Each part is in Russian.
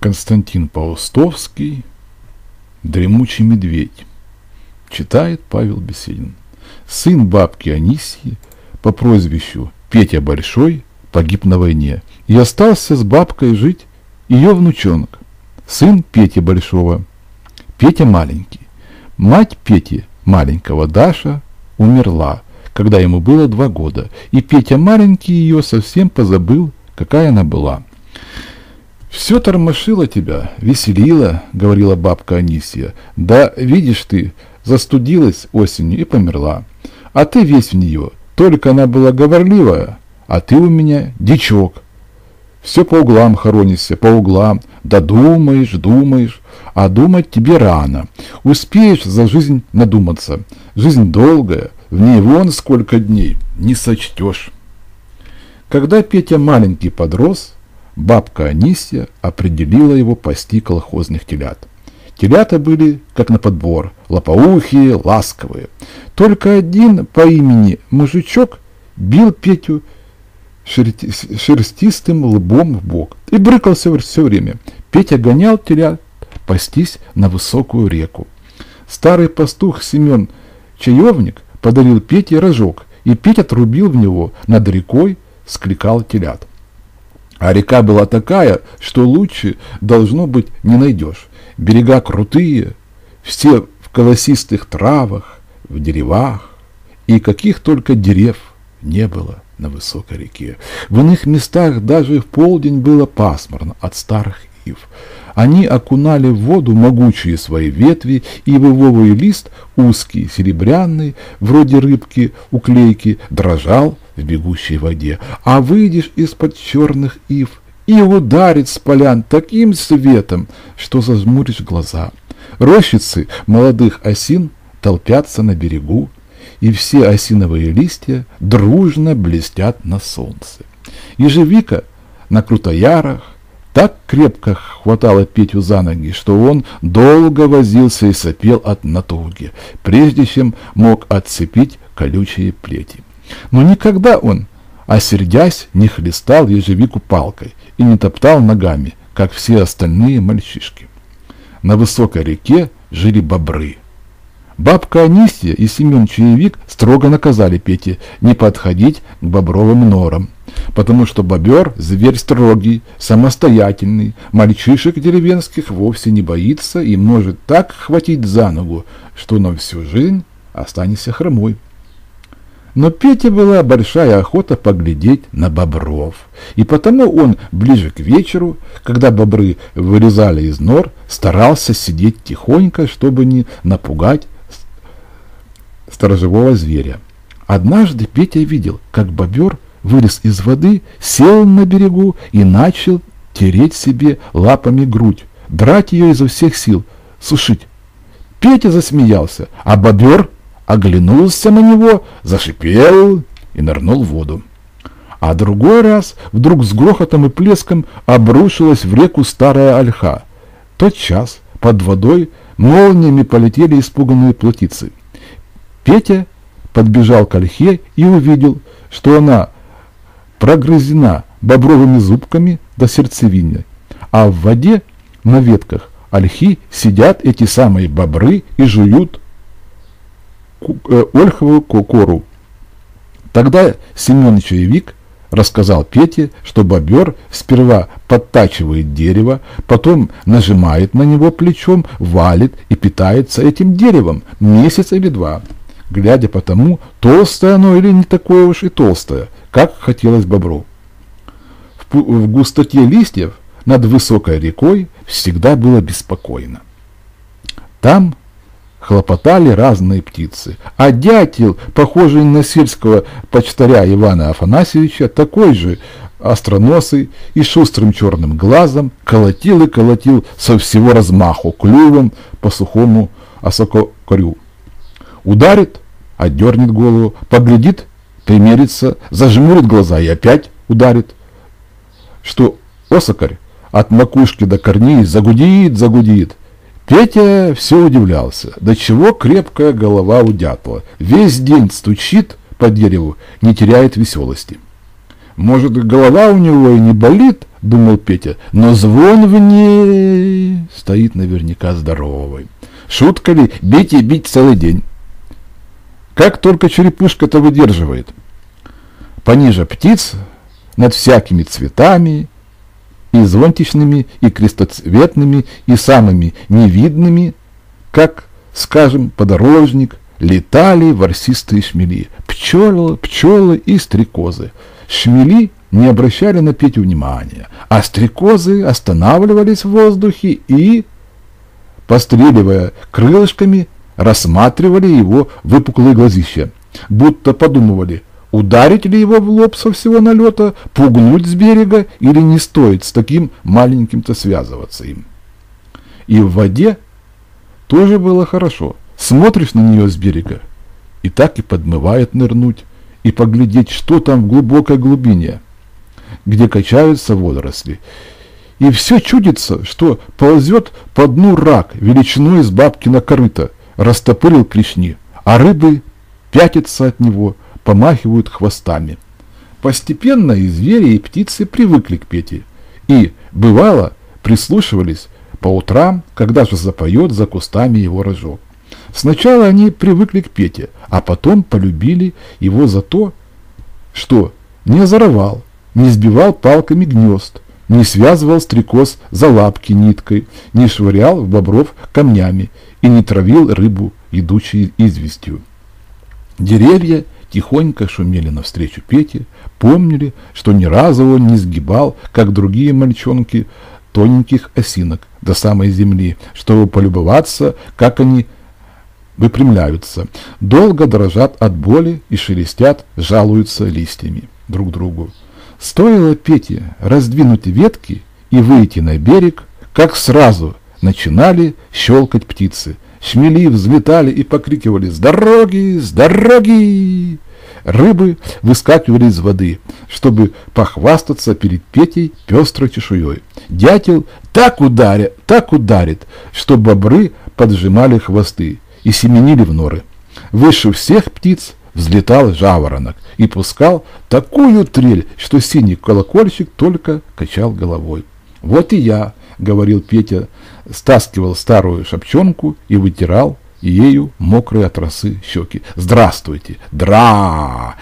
Константин Паустовский «Дремучий медведь». Читает Павел Беседин. Сын бабки Анисьи по прозвищу Петя Большой погиб на войне, и остался с бабкой жить ее внучонок, сын Пети Большого, Петя Маленький. Мать Пети Маленького, Даша, умерла, когда ему было 2 года, и Петя Маленький ее совсем позабыл, какая она была. «Все тормошило тебя, веселило», — говорила бабка Анисья. «Да, видишь ты, застудилась осенью и померла. А ты весь в нее, только она была говорливая, а ты у меня дичок. Все по углам хоронишься, по углам, да думаешь, а думать тебе рано. Успеешь за жизнь надуматься. Жизнь долгая, в ней вон сколько дней, не сочтешь». Когда Петя Маленький подрос, бабка Анисья определила его пасти колхозных телят. Телята были, как на подбор, лопоухие, ласковые. Только один по имени Мужичок бил Петю шерстистым лбом в бок и брыкался все время. Петя гонял телят пастись на высокую реку. Старый пастух Семен Чаевник подарил Пете рожок, и Петя трубил в него над рекой, скликал телят. А река была такая, что лучше, должно быть, не найдешь. Берега крутые, все в колосистых травах, в деревах, и каких только дерев не было на высокой реке. В иных местах даже в полдень было пасмурно от старых ив. Они окунали в воду могучие свои ветви, и ивовый лист, узкий, серебряный, вроде рыбки, уклейки, дрожал в бегущей воде. А выйдешь из-под черных ив, и ударит с полян таким светом, что зажмуришь глаза. Рощицы молодых осин толпятся на берегу, и все осиновые листья дружно блестят на солнце. Ежевика на крутоярах так крепко хватала Петю за ноги, что он долго возился и сопел от натуги, прежде чем мог отцепить колючие плети. Но никогда он, осердясь, не хлестал ежевику палкой и не топтал ногами, как все остальные мальчишки. На высокой реке жили бобры. Бабка Анисья и Семен Чаевик строго наказали Пете не подходить к бобровым норам, потому что бобер – зверь строгий, самостоятельный, мальчишек деревенских вовсе не боится и может так хватить за ногу, что на всю жизнь останешься хромой. Но Пете была большая охота поглядеть на бобров, и потому он ближе к вечеру, когда бобры вылезали из нор, старался сидеть тихонько, чтобы не напугать сторожевого зверя. Однажды Петя видел, как бобер вылез из воды, сел на берегу и начал тереть себе лапами грудь, драть ее изо всех сил, сушить. Петя засмеялся, а бобер оглянулся на него, зашипел и нырнул в воду. А другой раз вдруг с грохотом и плеском обрушилась в реку старая ольха. Тотчас под водой молниями полетели испуганные плотицы. Петя подбежал к ольхе и увидел, что она прогрызена бобровыми зубками до сердцевины, а в воде на ветках ольхи сидят эти самые бобры и жуют ольховую кору. Тогда Семен Чаевик рассказал Пете, что бобер сперва подтачивает дерево, потом нажимает на него плечом, валит и питается этим деревом месяц или 2, глядя по тому, толстое оно или не такое уж и толстое, как хотелось бобру. В густоте листьев над высокой рекой всегда было беспокойно. Там хлопотали разные птицы, а дятел, похожий на сельского почтаря Ивана Афанасьевича, такой же остроносый и шустрым черным глазом, колотил и колотил со всего размаху клювом по сухому осокорю. Ударит, отдернет голову, поглядит, примерится, зажмурит глаза и опять ударит, что осокорь от макушки до корней загудит. Петя все удивлялся, до чего крепкая голова у дятла. Весь день стучит по дереву, не теряет веселости. Может, голова у него и не болит, думал Петя, но звон в ней стоит наверняка здоровый. Шутка ли, бить и бить целый день. Как только черепушка-то выдерживает. Пониже птиц, над всякими цветами, и зонтичными, и крестоцветными, и самыми невидными, как, скажем, подорожник, летали ворсистые шмели, пчелы и стрекозы. Шмели не обращали на Петю внимания, а стрекозы останавливались в воздухе и, постреливая крылышками, рассматривали его выпуклые глазища, будто подумывали, ударить ли его в лоб со всего налета, пугнуть с берега или не стоит с таким маленьким-то связываться им. И в воде тоже было хорошо. Смотришь на нее с берега, и так и подмывает нырнуть, и поглядеть, что там в глубокой глубине, где качаются водоросли. И все чудится, что ползет по дну рак величиной с бабкино корыто, растопырил клешни, а рыбы пятятся от него, помахивают хвостами. Постепенно и звери, и птицы привыкли к Пете, и, бывало, прислушивались по утрам, когда же запоет за кустами его рожок. Сначала они привыкли к Пете, а потом полюбили его за то, что не озоровал, не сбивал палками гнезд, не связывал стрекоз за лапки ниткой, не швырял в бобров камнями и не травил рыбу, идущей известью. Деревья тихонько шумели навстречу Пете, помнили, что ни разу он не сгибал, как другие мальчонки, тоненьких осинок до самой земли, чтобы полюбоваться, как они выпрямляются, долго дрожат от боли и шелестят, жалуются листьями друг другу. Стоило Пете раздвинуть ветки и выйти на берег, как сразу начинали щелкать птицы. Шмели взлетали и покрикивали «С дороги! С дороги!». Рыбы выскакивали из воды, чтобы похвастаться перед Петей пестрой чешуей. Дятел так ударит, что бобры поджимали хвосты и семенили в норы. Выше всех птиц взлетал жаворонок и пускал такую трель, что синий колокольчик только качал головой. «Вот и я», — говорил Петя, стаскивал старую шапчонку и вытирал ею мокрые от росы щеки. «Здравствуйте!» «Дра!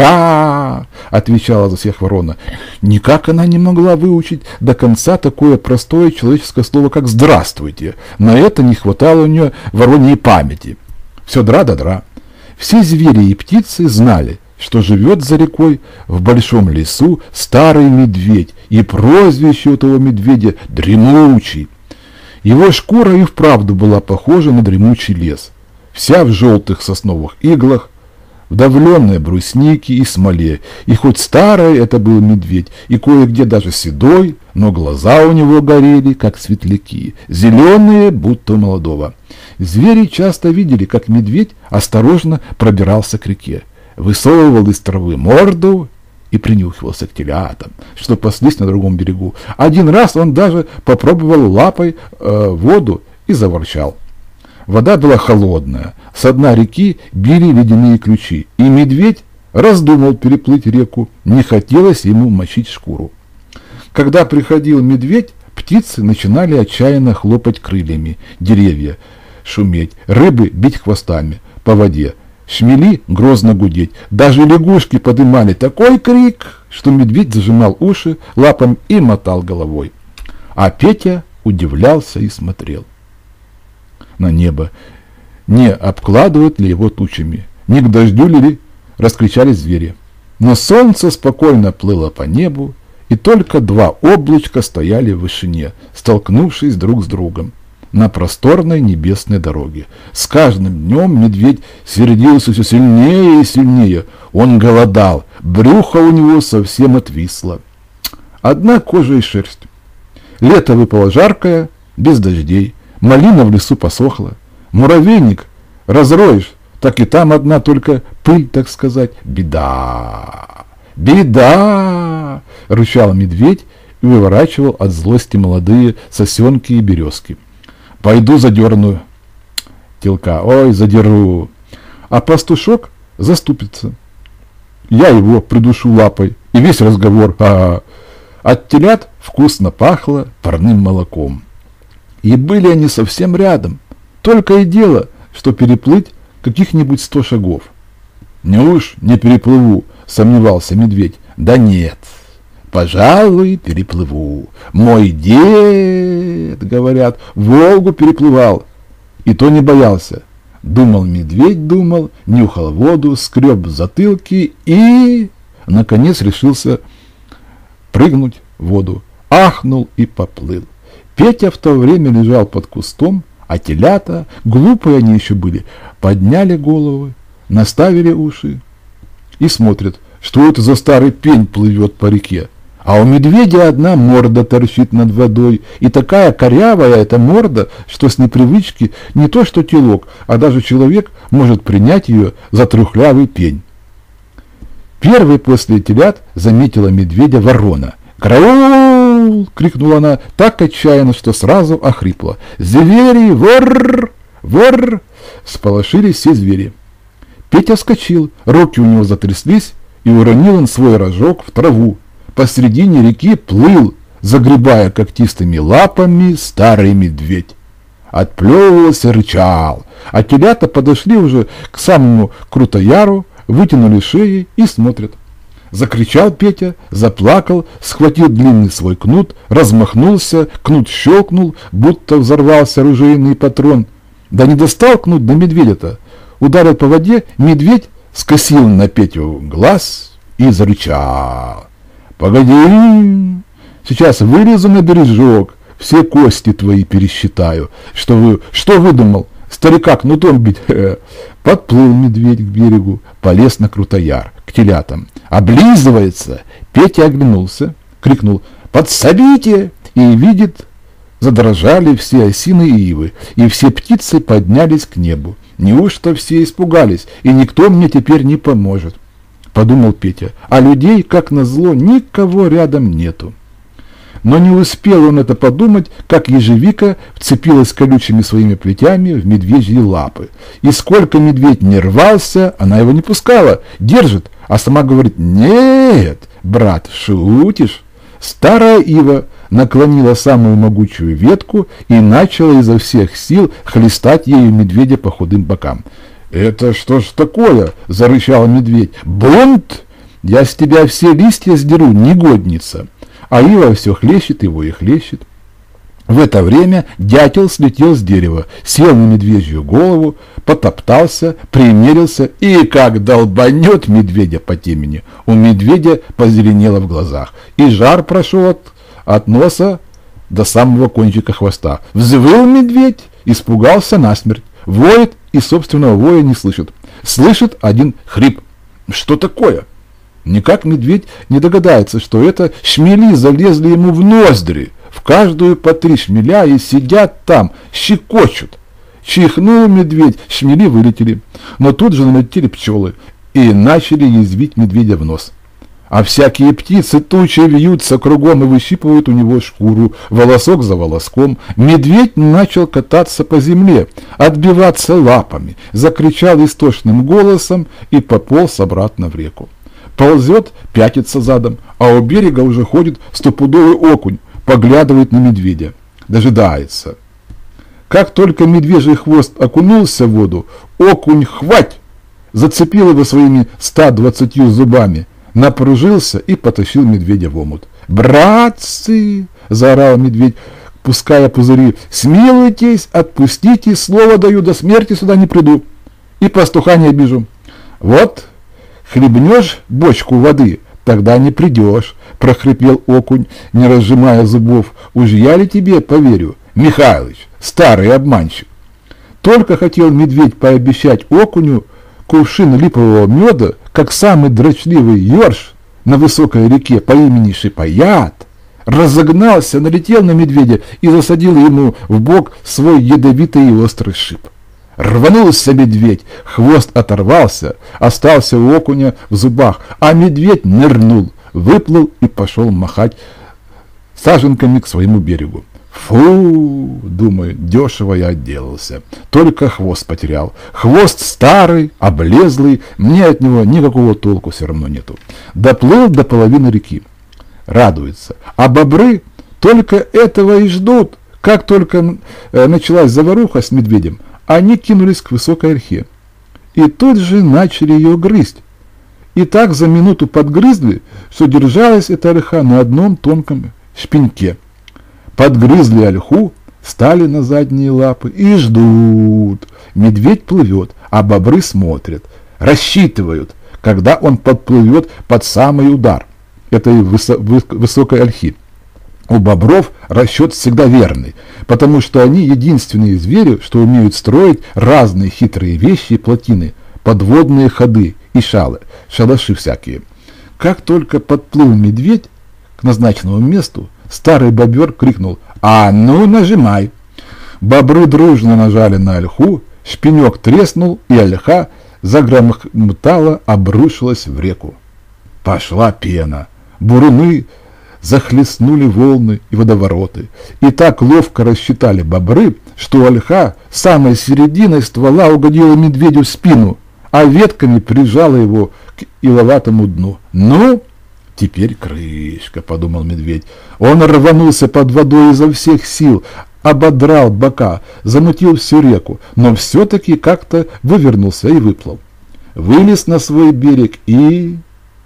Дра!» — отвечала за всех ворона. Никак она не могла выучить до конца такое простое человеческое слово, как «здравствуйте». На это не хватало у нее вороньей памяти. Все дра да дра. Все звери и птицы знали, что живет за рекой в большом лесу старый медведь, и прозвище у того медведя «Дремучий». Его шкура и вправду была похожа на дремучий лес, вся в желтых сосновых иглах, вдавленная брусники и смоле, и хоть старый это был медведь, и кое-где даже седой, но глаза у него горели, как светляки, зеленые, будто у молодого. Звери часто видели, как медведь осторожно пробирался к реке, высовывал из травы морду и принюхивался к телятам, что паслись на другом берегу. Один раз он даже попробовал лапой воду и заворчал. Вода была холодная, с дна реки били ледяные ключи, и медведь раздумал переплыть реку, не хотелось ему мочить шкуру. Когда приходил медведь, птицы начинали отчаянно хлопать крыльями, деревья шуметь, рыбы бить хвостами по воде, шмели грозно гудеть, даже лягушки подымали такой крик, что медведь зажимал уши лапами и мотал головой. А Петя удивлялся и смотрел на небо, не обкладывают ли его тучами, не к дождю ли раскричались звери. Но солнце спокойно плыло по небу, и только два облачка стояли в вышине, столкнувшись друг с другом на просторной небесной дороге. С каждым днем медведь сердился все сильнее и сильнее. Он голодал, брюхо у него совсем отвисло. Одна кожа и шерсть. Лето выпало жаркое, без дождей. Малина в лесу посохла. Муравейник разроешь, так и там одна только пыль, так сказать. Беда! Беда! Рычал медведь и выворачивал от злости молодые сосенки и березки. Пойду задерну телка, ой, задеру. А пастушок заступится. Я его придушу лапой, и весь разговор. А От телят вкусно пахло парным молоком. И были они совсем рядом. Только и дело, что переплыть каких-нибудь 100 шагов. «Неуж не переплыву?» — сомневался медведь. «Да нет, пожалуй, переплыву. Мой дед, говорят, Волгу переплывал, и то не боялся». Думал медведь, думал, нюхал воду, скреб затылки и, наконец, решился прыгнуть в воду. Ахнул и поплыл. Петя в то время лежал под кустом, а телята, глупые они еще были, подняли головы, наставили уши и смотрят, что это за старый пень плывет по реке. А у медведя одна морда торчит над водой, и такая корявая эта морда, что с непривычки не то что телок, а даже человек может принять ее за трухлявый пень. Первой после телят заметила медведя ворона. «Караул!» — крикнула она так отчаянно, что сразу охрипла. «Звери! Вор! Вор!» — сполошились все звери. Петя вскочил, руки у него затряслись, и уронил он свой рожок в траву. Посредине реки плыл, загребая когтистыми лапами, старый медведь. Отплевывался, рычал, а телята подошли уже к самому Крутояру, вытянули шеи и смотрят. Закричал Петя, заплакал, схватил длинный свой кнут, размахнулся, кнут щелкнул, будто взорвался оружейный патрон. Да не достал кнут до медведя-то. Ударил по воде, медведь скосил на Петю глаз и зарычал. «Погоди, сейчас вылезу на бережок, все кости твои пересчитаю. Что выдумал? Старика кнутом бить?» Подплыл медведь к берегу, полез на Крутояр, к телятам. Облизывается. Петя оглянулся, крикнул «Подсобите!» и видит, задрожали все осины и ивы, и все птицы поднялись к небу. Неужто все испугались, и никто мне теперь не поможет? Подумал Петя, а людей, как назло, никого рядом нету. Но не успел он это подумать, как ежевика вцепилась колючими своими плетями в медвежьи лапы. И сколько медведь не рвался, она его не пускала, держит, а сама говорит: «Нет, брат, шутишь?» Старая ива наклонила самую могучую ветку и начала изо всех сил хлестать ею медведя по худым бокам. «Это что ж такое?» – зарычал медведь. «Бунт! Я с тебя все листья сдеру, негодница!» А ива все хлещет его и хлещет. В это время дятел слетел с дерева, сел на медвежью голову, потоптался, примерился и как долбанет медведя по темени. У медведя позеленело в глазах, и жар прошел от носа до самого кончика хвоста. Взвыл медведь, испугался насмерть, воет и собственного воя не слышит. Слышит один хрип. Что такое? Никак медведь не догадается, что это шмели залезли ему в ноздри, в каждую по 3 шмеля, и сидят там, щекочут. Чихнул медведь, шмели вылетели, но тут же налетели пчелы и начали язвить медведя в нос. А всякие птицы тучи вьются кругом и выщипывают у него шкуру, волосок за волоском. Медведь начал кататься по земле, отбиваться лапами, закричал истошным голосом и пополз обратно в реку. Ползет, пятится задом, а у берега уже ходит стопудовый окунь, поглядывает на медведя, дожидается. Как только медвежий хвост окунулся в воду, окунь хвать, зацепил его своими 120 зубами, напружился и потащил медведя в омут. «Братцы!» – заорал медведь, пуская пузыри. «Смилуйтесь, отпустите, слово даю, до смерти сюда не приду, и пастуха не обижу. Вот хлебнешь бочку воды, тогда не придешь», – прохрипел окунь, не разжимая зубов. «Уж я ли тебе поверю, Михайлыч, старый обманщик?» Только хотел медведь пообещать окуню кувшин липового меда, как самый дрочливый ёрш на высокой реке по имени Шипояд разогнался, налетел на медведя и засадил ему в бок свой ядовитый и острый шип. Рванулся медведь, хвост оторвался, остался у окуня в зубах, а медведь нырнул, выплыл и пошел махать саженками к своему берегу. «Фу, думаю, дешево я отделался, только хвост потерял. Хвост старый, облезлый, мне от него никакого толку все равно нету». Доплыл до половины реки. радуется. А бобры только этого и ждут. Как только началась заваруха с медведем, они кинулись к высокой ольхе. И тут же начали ее грызть. И так за минуту подгрызли, что держалась эта ольха на одном тонком шпеньке. Подгрызли ольху, стали на задние лапы и ждут. Медведь плывет, а бобры смотрят, рассчитывают, когда он подплывет под самый удар этой высокой ольхи. У бобров расчет всегда верный, потому что они единственные звери, что умеют строить разные хитрые вещи и плотины, подводные ходы и шалаши всякие. Как только подплыл медведь к назначенному месту, старый бобер крикнул: «А ну нажимай!» Бобры дружно нажали на ольху, шпенек треснул, и ольха загромыхала, обрушилась в реку. Пошла пена, буруны захлестнули волны и водовороты, и так ловко рассчитали бобры, что ольха самой серединой ствола угодила медведю в спину, а ветками прижала его к иловатому дну. «Ну, теперь крышка», — подумал медведь. Он рванулся под водой изо всех сил, ободрал бока, замутил всю реку, но все-таки как-то вывернулся и выплыл. Вылез на свой берег и...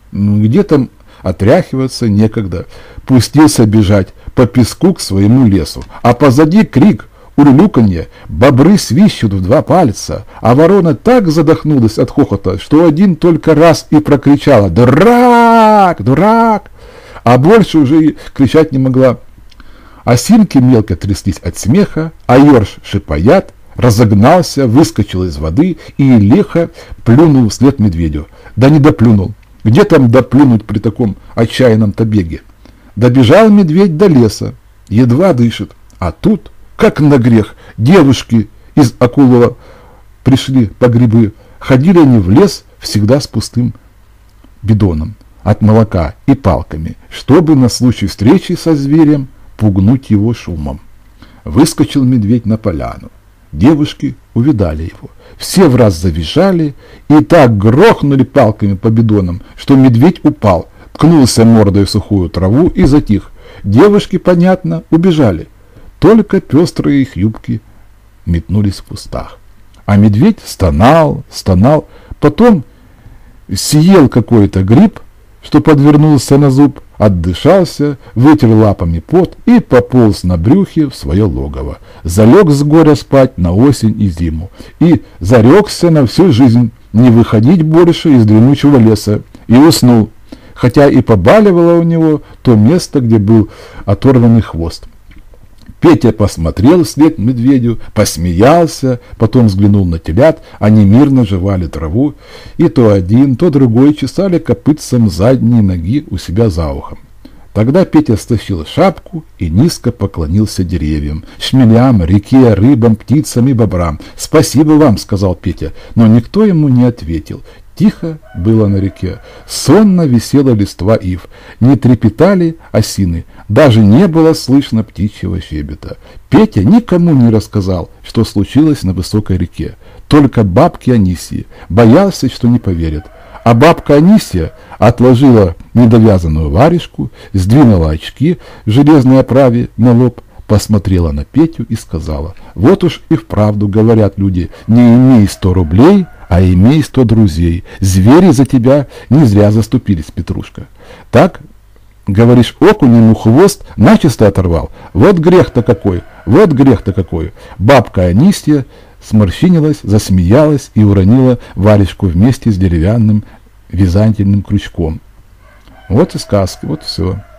где там отряхиваться некогда. Пустился бежать по песку к своему лесу, а позади крик, урлюканье, бобры свищут в два пальца, а ворона так задохнулась от хохота, что один только раз и прокричала: «Дурак! Дурак!», а больше уже и кричать не могла. Осинки мелко тряслись от смеха, а ерш шипояд разогнался, выскочил из воды и лихо плюнул вслед медведю. Да не доплюнул. Где там доплюнуть при таком отчаянном-то беге? Добежал медведь до леса, едва дышит, а тут, как на грех, девушки из Акулова пришли по грибы. Ходили они в лес всегда с пустым бидоном от молока и палками, чтобы на случай встречи со зверем пугнуть его шумом. Выскочил медведь на поляну. Девушки увидали его. Все враз завизжали и так грохнули палками по бидонам, что медведь упал, ткнулся мордой в сухую траву и затих. Девушки, понятно, убежали. Только пестрые их юбки метнулись в кустах. А медведь стонал, потом съел какой-то гриб, что подвернулся на зуб, отдышался, вытер лапами пот и пополз на брюхе в свое логово. Залег с горя спать на осень и зиму и зарекся на всю жизнь не выходить больше из дремучего леса, и уснул, хотя и побаливало у него то место, где был оторванный хвост. Петя посмотрел вслед медведю, посмеялся, потом взглянул на телят, они мирно жевали траву, и то один, то другой чесали копытцем задние ноги у себя за ухом. Тогда Петя стащил шапку и низко поклонился деревьям, шмелям, реке, рыбам, птицам и бобрам. «Спасибо вам», — сказал Петя, но никто ему не ответил. Тихо было на реке, сонно висела листва ив, не трепетали осины, даже не было слышно птичьего щебета. Петя никому не рассказал, что случилось на высокой реке, только бабке Анисье, боялся, что не поверят. А бабка Анисья отложила недовязанную варежку, сдвинула очки в железной оправе на лоб, посмотрела на Петю и сказала: «Вот уж и вправду говорят люди, не имей 100 рублей, а имей 100 друзей. Звери за тебя не зря заступились, Петрушка. Так, говоришь, окунь ему хвост начисто оторвал. Вот грех-то какой, вот грех-то какой». Бабка Анисья сморщинилась, засмеялась и уронила варежку вместе с деревянным вязательным крючком. Вот и сказка, вот и все.